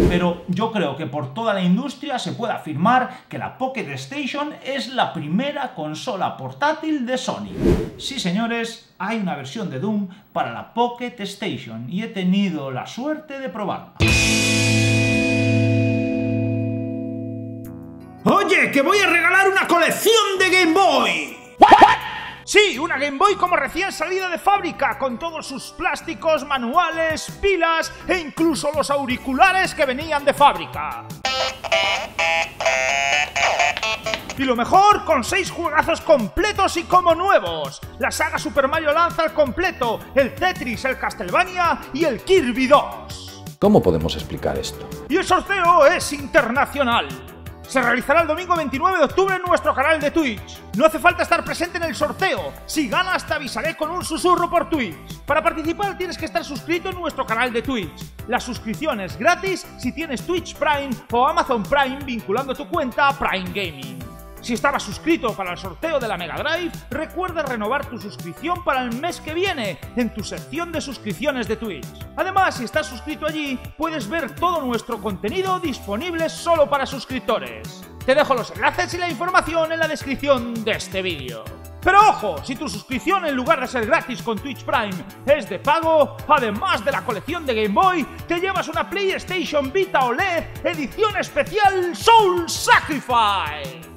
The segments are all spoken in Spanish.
pero yo creo que por toda la industria se puede afirmar que la Pocket Station es la primera consola portátil de Sony. Sí, señores, hay una versión de Doom para la Pocket Station y he tenido la suerte de probarla. ¡Oye, que voy a regalar una colección de Game Boy! Sí, una Game Boy como recién salida de fábrica, con todos sus plásticos, manuales, pilas e incluso los auriculares que venían de fábrica. Y lo mejor, con 6 juegazos completos y como nuevos. La saga Super Mario Land al completo, el Tetris, el Castlevania y el Kirby 2. ¿Cómo podemos explicar esto? Y el sorteo es internacional. Se realizará el domingo 29 de octubre en nuestro canal de Twitch. No hace falta estar presente en el sorteo. Si ganas te avisaré con un susurro por Twitch. Para participar tienes que estar suscrito en nuestro canal de Twitch. La suscripción es gratis si tienes Twitch Prime o Amazon Prime vinculando tu cuenta a Prime Gaming. Si estabas suscrito para el sorteo de la Mega Drive, recuerda renovar tu suscripción para el mes que viene en tu sección de suscripciones de Twitch. Además, si estás suscrito allí, puedes ver todo nuestro contenido disponible solo para suscriptores. Te dejo los enlaces y la información en la descripción de este vídeo. Pero ojo, si tu suscripción en lugar de ser gratis con Twitch Prime es de pago, además de la colección de Game Boy, te llevas una PlayStation Vita OLED edición especial Soul Sacrifice.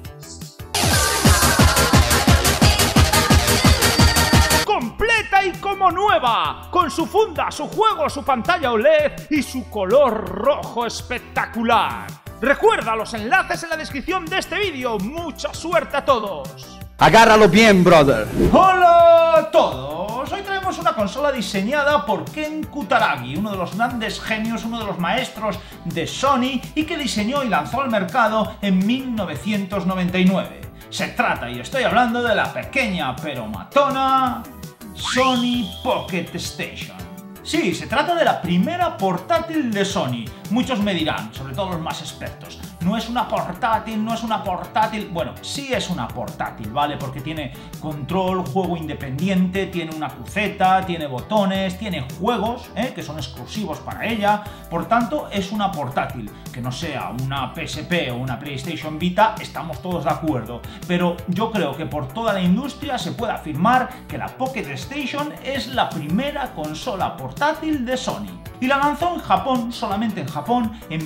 Completa y como nueva, con su funda, su juego, su pantalla OLED y su color rojo espectacular. Recuerda los enlaces en la descripción de este vídeo. ¡Mucha suerte a todos! ¡Agárralo bien, brother! ¡Hola a todos! Hoy traemos una consola diseñada por Ken Kutaragi, uno de los grandes genios, uno de los maestros de Sony y que diseñó y lanzó al mercado en 1999. Se trata, y estoy hablando de la pequeña pero matona Sony Pocket Station. Sí, se trata de la primera portátil de Sony. Muchos me dirán, sobre todo los más expertos, no es una portátil, no es una portátil. Bueno, sí es una portátil, ¿vale? Porque tiene control, juego independiente, tiene una cruceta, tiene botones, tiene juegos, que son exclusivos para ella. Por tanto, es una portátil. Que no sea una PSP o una PlayStation Vita, estamos todos de acuerdo. Pero yo creo que por toda la industria se puede afirmar que la Pocket Station es la primera consola portátil de Sony. Y la lanzó en Japón, solamente en Japón, en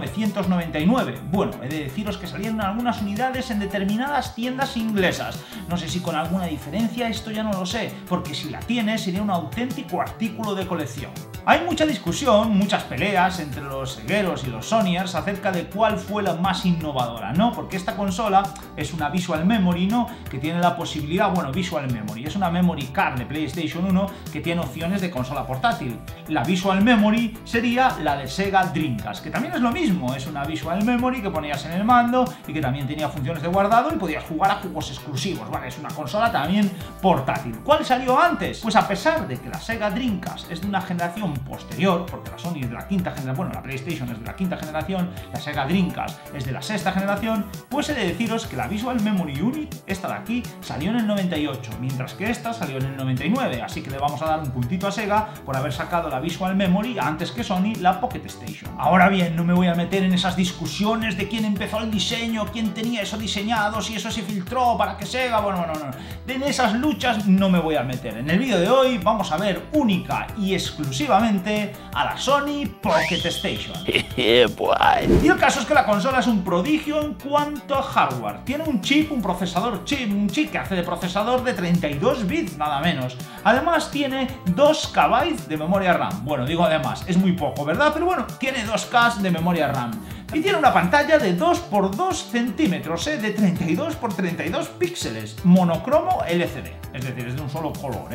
1999. Bueno, he de deciros que salieron algunas unidades en determinadas tiendas inglesas. No sé si con alguna diferencia, esto ya no lo sé, porque si la tiene sería un auténtico artículo de colección. Hay mucha discusión, muchas peleas entre los segueros y los Sonyers acerca de cuál fue la más innovadora, ¿no? Porque esta consola es una Visual Memory, ¿no? Que tiene la posibilidad, bueno, Visual Memory, es una Memory Card de PlayStation 1 que tiene opciones de consola portátil. La Visual Memory sería la de Sega Dreamcast, que también es lo mismo, es una Visual Memory que ponías en el mando y que también tenía funciones de guardado y podías jugar a juegos exclusivos, ¿vale? Es una consola también portátil. ¿Cuál salió antes? Pues a pesar de que la Sega Dreamcast es de una generación posterior, porque la Sony es de la quinta generación, bueno, la PlayStation es de la quinta generación, la Sega Dreamcast es de la sexta generación, pues he de deciros que la Visual Memory Unit, esta de aquí, salió en el 98, mientras que esta salió en el 99, así que le vamos a dar un puntito a Sega por haber sacado la Visual Memory antes que Sony la Pocket Station. Ahora bien, no me voy a meter en esas discusiones de quién empezó el diseño, quién tenía eso diseñado, si eso se filtró para que Sega, bueno, en esas luchas no me voy a meter. En el vídeo de hoy vamos a ver única y exclusivamente a la Sony Pocket Station. Y el caso es que la consola es un prodigio en cuanto a hardware. Tiene un chip, un procesador chip, un chip que hace de procesador de 32 bits, nada menos. Además tiene 2 KB de memoria RAM. Bueno, digo además, es muy poco, ¿verdad? Pero bueno, tiene 2K de memoria RAM. Y tiene una pantalla de 2x2 centímetros, de 32 x 32 píxeles, monocromo LCD, es decir, es de un solo color,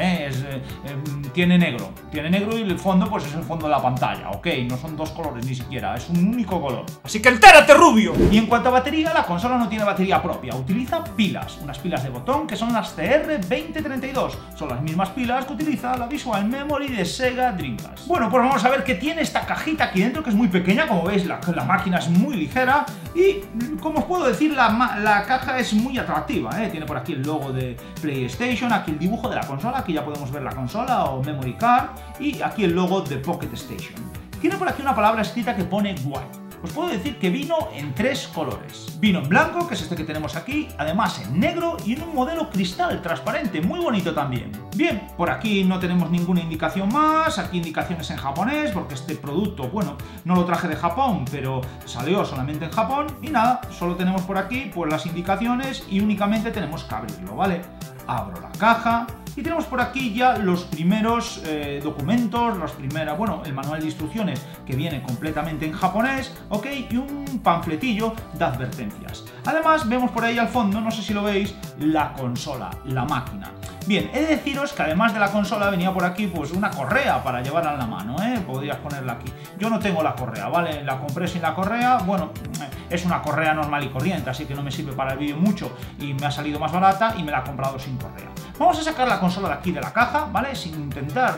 tiene negro y el fondo pues es el fondo de la pantalla, ok, no son dos colores ni siquiera, es un único color. Así que entérate, rubio. Y en cuanto a batería, la consola no tiene batería propia, utiliza pilas, unas pilas de botón que son las TR2032, son las mismas pilas que utiliza la Visual Memory de Sega Dreamcast. Bueno, pues vamos a ver qué tiene esta cajita aquí dentro, que es muy pequeña, como veis la máquina es muy ligera y, como os puedo decir, la caja es muy atractiva, tiene por aquí el logo de PlayStation, aquí el dibujo de la consola, aquí ya podemos ver la consola o Memory Card y aquí el logo de Pocket Station. Tiene por aquí una palabra escrita que pone White. os puedo decir que vino en 3 colores. Vino en blanco, que es este que tenemos aquí, además en negro y en un modelo cristal transparente, muy bonito también. Bien, por aquí no tenemos ninguna indicación más, aquí indicaciones en japonés, porque este producto, bueno, no lo traje de Japón, pero salió solamente en Japón, y nada, solo tenemos por aquí pues las indicaciones y únicamente tenemos que abrirlo, ¿vale? Abro la caja y tenemos por aquí ya los primeros documentos, bueno, el manual de instrucciones que viene completamente en japonés, ¿ok? Y un panfletillo de advertencias. Además vemos por ahí al fondo, no sé si lo veis, la consola, la máquina. Bien, he de deciros que además de la consola venía por aquí pues una correa para llevarla en la mano, podrías ponerla aquí. Yo no tengo la correa, ¿vale? La compré sin la correa, bueno, es una correa normal y corriente, así que no me sirve para el vídeo mucho y me ha salido más barata y me la he comprado sin correa. Vamos a sacar la consola de aquí de la caja, ¿vale? Sin intentar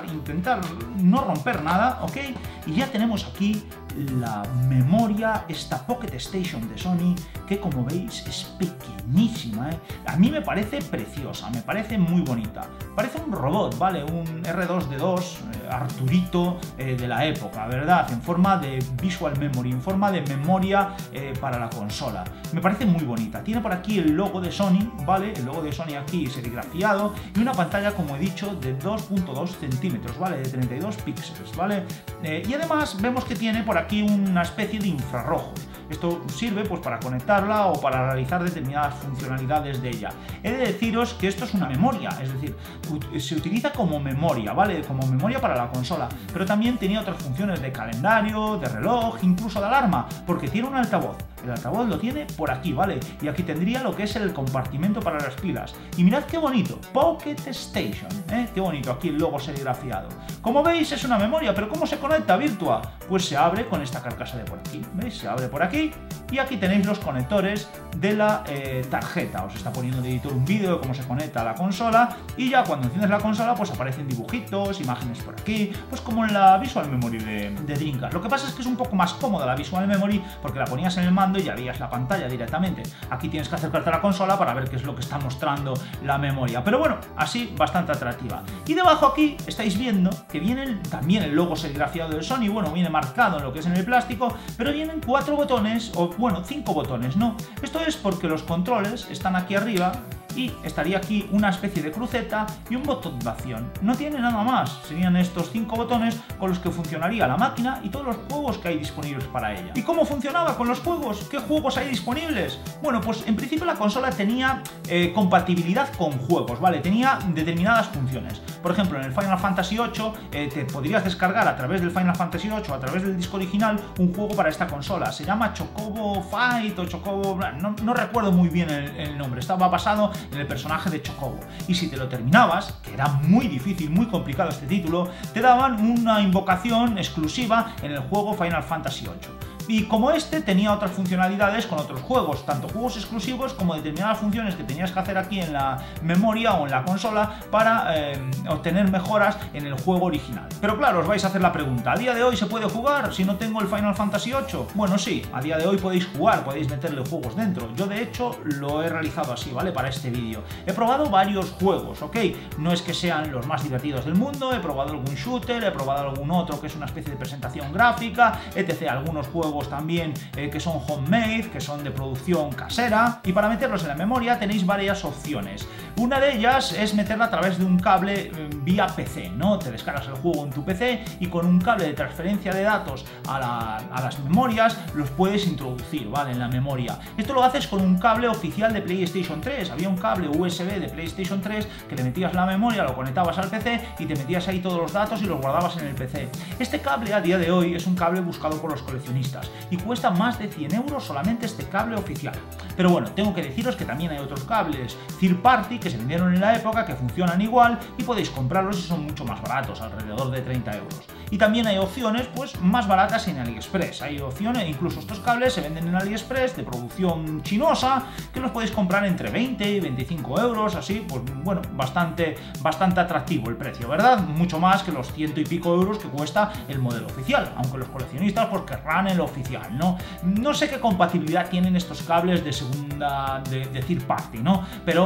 no romper nada, ¿ok? Y ya tenemos aquí la memoria, esta Pocket Station de Sony, que como veis es pequeñísima, ¿eh? A mí me parece preciosa, me parece muy bonita. Parece un robot, ¿vale? Un R2D2, Arturito de la época, ¿verdad? En forma de Visual Memory, en forma de memoria para la consola. Me parece muy bonita. Tiene por aquí el logo de Sony, ¿vale? El logo de Sony aquí serigrafiado y una pantalla, como he dicho, de 2.2 centímetros, ¿vale? De 32 píxeles, ¿vale? Y además vemos que tiene por aquí una especie de infrarrojos. Esto sirve pues para conectarla o para realizar determinadas funcionalidades de ella. He de deciros que esto es una memoria, es decir, se utiliza como memoria, ¿vale? Como memoria para la consola, pero también tenía otras funciones de calendario, de reloj, incluso de alarma, porque tiene un altavoz. El altavoz lo tiene por aquí, ¿vale? Y aquí tendría lo que es el compartimento para las pilas. Y mirad qué bonito, Pocket Station, ¿eh? Qué bonito, aquí el logo serigrafiado. Como veis es una memoria, pero ¿cómo se conecta Virtua? Pues se abre con esta carcasa de por aquí, ¿veis? Se abre por aquí y aquí tenéis los conectores de la tarjeta. Os está poniendo el editor un vídeo de cómo se conecta a la consola y ya cuando enciendes la consola pues aparecen dibujitos, imágenes por aquí, pues como en la Visual Memory de Dreamcast. Lo que pasa es que es un poco más cómoda la Visual Memory porque la ponías en el mando y ya veías la pantalla directamente. Aquí tienes que acercarte a la consola para ver qué es lo que está mostrando la memoria, pero bueno, así bastante atractiva. Y debajo aquí estáis viendo que viene también el logo serigrafiado de Sony, bueno, viene marcado en lo que es en el plástico, pero vienen 4 botones, o bueno, 5 botones, ¿no? Esto es porque los controles están aquí arriba y estaría aquí una especie de cruceta y un botón de acción. No tiene nada más, serían estos 5 botones con los que funcionaría la máquina y todos los juegos que hay disponibles para ella. ¿Y cómo funcionaba con los juegos? ¿Qué juegos hay disponibles? Bueno, pues en principio la consola tenía compatibilidad con juegos, ¿vale? Tenía determinadas funciones. Por ejemplo, en el Final Fantasy VIII te podrías descargar a través del Final Fantasy VIII, a través del disco original, un juego para esta consola. Se llama Chocobo Fight o Chocobo... No recuerdo muy bien el nombre. Estaba basado en el personaje de Chocobo. Y si te lo terminabas, que era muy difícil, muy complicado este título, te daban una invocación exclusiva en el juego Final Fantasy VIII. Y como este tenía otras funcionalidades con otros juegos, tanto juegos exclusivos como determinadas funciones que tenías que hacer aquí en la memoria o en la consola para obtener mejoras en el juego original. Pero claro, os vais a hacer la pregunta, ¿a día de hoy se puede jugar si no tengo el Final Fantasy VIII? Bueno, sí, a día de hoy podéis jugar, podéis meterle juegos dentro. Yo de hecho lo he realizado así, ¿vale? Para este vídeo. He probado varios juegos, ¿ok? No es que sean los más divertidos del mundo, he probado algún shooter, he probado algún otro que es una especie de presentación gráfica, etc. Algunos juegos también que son homemade, que son de producción casera, y para meterlos en la memoria tenéis varias opciones. Una de ellas es meterla a través de un cable vía PC, ¿no? Te descargas el juego en tu PC y con un cable de transferencia de datos a las memorias los puedes introducir, ¿vale? En la memoria. Esto lo haces con un cable oficial de PlayStation 3. Había un cable USB de PlayStation 3 que le metías la memoria, lo conectabas al PC y te metías ahí todos los datos y los guardabas en el PC. Este cable a día de hoy es un cable buscado por los coleccionistas y cuesta más de 100 euros solamente este cable oficial. Pero bueno, tengo que deciros que también hay otros cables third party que se vendieron en la época que funcionan igual y podéis comprarlos y son mucho más baratos, alrededor de 30 euros. Y también hay opciones pues más baratas en AliExpress. Hay opciones, incluso estos cables se venden en AliExpress de producción chinosa que los podéis comprar entre 20 y 25 euros, así pues bueno, bastante atractivo el precio, ¿verdad? Mucho más que los 100 y pico euros que cuesta el modelo oficial, aunque los coleccionistas pues querrán el oficial, ¿no? No sé qué compatibilidad tienen estos cables de segunda, de third party, ¿no? Pero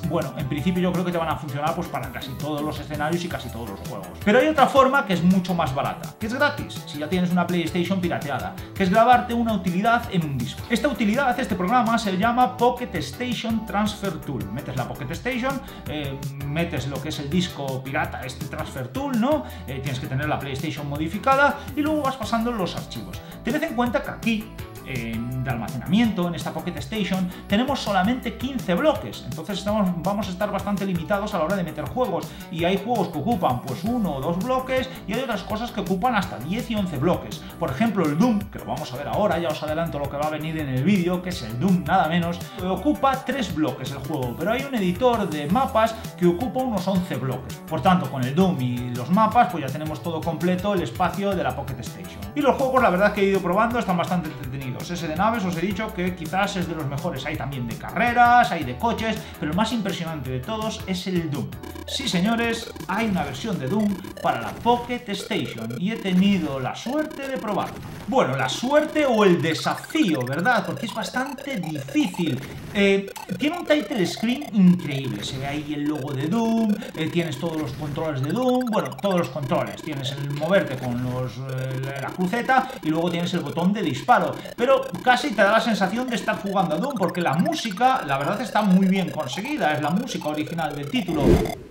bueno, en principio yo creo que te van a funcionar pues para casi todos los escenarios y casi todos los juegos. Pero hay otra forma que es mucho más barata, que es gratis, si ya tienes una PlayStation pirateada, que es grabarte una utilidad en un disco. Esta utilidad, este programa, se llama Pocket Station Transfer Tool. Metes la Pocket Station, metes lo que es el disco pirata, este Transfer Tool, ¿no? Tienes que tener la PlayStation modificada y luego vas pasando los archivos. Tened en cuenta que aquí, de almacenamiento, en esta Pocket Station, tenemos solamente 15 bloques, entonces vamos a estar bastante limitados a la hora de meter juegos, y hay juegos que ocupan pues 1 o 2 bloques, y hay otras cosas que ocupan hasta 10 y 11 bloques. Por ejemplo, el Doom, que lo vamos a ver ahora, ya os adelanto lo que va a venir en el vídeo, que es el Doom nada menos, ocupa 3 bloques el juego, pero hay un editor de mapas que ocupa unos 11 bloques. Por tanto, con el Doom y los mapas, pues ya tenemos todo completo el espacio de la Pocket Station. Y los juegos, la verdad que he ido probando, están bastante entretenidos. Ese de naves os he dicho que quizás es de los mejores. Hay también de carreras, hay de coches, pero el más impresionante de todos es el Doom. Sí, señores, hay una versión de Doom para la Pocket Station y he tenido la suerte de probarlo. Bueno, la suerte o el desafío, ¿verdad? Porque es bastante difícil. Tiene un title screen increíble, se ve ahí el logo de Doom, tienes todos los controles de Doom, bueno, todos los controles, tienes el moverte con la cruceta y luego tienes el botón de disparo, pero casi te da la sensación de estar jugando a Doom, porque la música, la verdad, está muy bien conseguida, es la música original del título.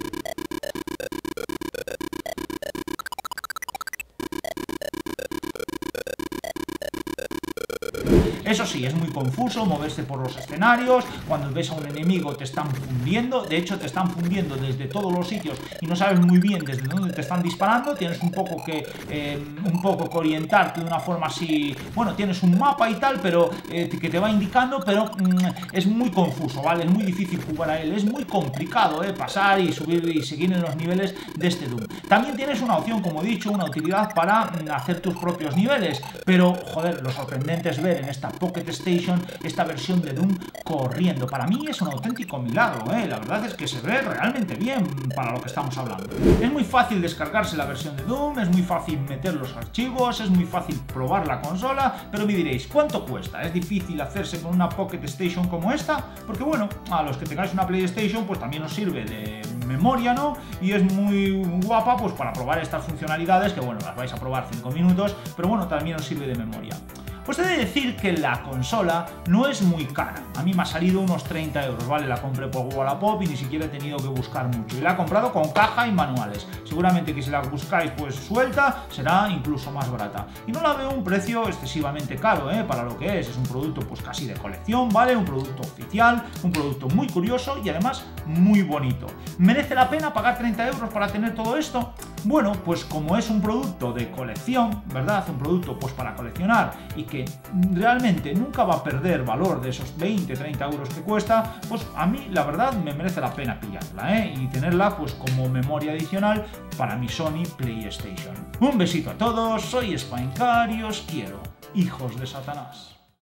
Eso sí, es muy confuso moverse por los escenarios, cuando ves a un enemigo te están fundiendo, de hecho te están fundiendo desde todos los sitios y no sabes muy bien desde dónde te están disparando, tienes un poco que orientarte de una forma así, bueno, tienes un mapa y tal, pero que te va indicando, pero es muy confuso, ¿vale? Es muy difícil jugar a él, es muy complicado, pasar y subir y seguir en los niveles de este Doom. También tienes una opción, como he dicho, una utilidad para hacer tus propios niveles, pero, joder, lo sorprendente es ver en esta Pocket Station esta versión de Doom corriendo. Para mí es un auténtico milagro, la verdad es que se ve realmente bien para lo que estamos hablando. Es muy fácil descargarse la versión de Doom, es muy fácil meter los archivos, es muy fácil probar la consola, pero me diréis, ¿cuánto cuesta? ¿Es difícil hacerse con una Pocket Station como esta? Porque bueno, a los que tengáis una PlayStation pues también os sirve de memoria, ¿no? Y es muy guapa pues para probar estas funcionalidades, que bueno, las vais a probar 5 minutos, pero bueno, también os sirve de memoria. Pues he de decir que la consola no es muy cara. A mí me ha salido unos 30 euros, ¿vale? La compré por Wallapop y ni siquiera he tenido que buscar mucho. Y la he comprado con caja y manuales. Seguramente que si la buscáis pues suelta, será incluso más barata. Y no la veo un precio excesivamente caro, para lo que es. Es un producto pues casi de colección, ¿vale? Un producto oficial, un producto muy curioso y además muy bonito. ¿Merece la pena pagar 30 euros para tener todo esto? Bueno, pues como es un producto de colección, ¿verdad? Un producto pues para coleccionar y que realmente nunca va a perder valor de esos 20-30 euros que cuesta, pues a mí la verdad me merece la pena pillarla, y tenerla pues como memoria adicional para mi Sony PlayStation. Un besito a todos, soy Spinecart y os quiero, hijos de Satanás.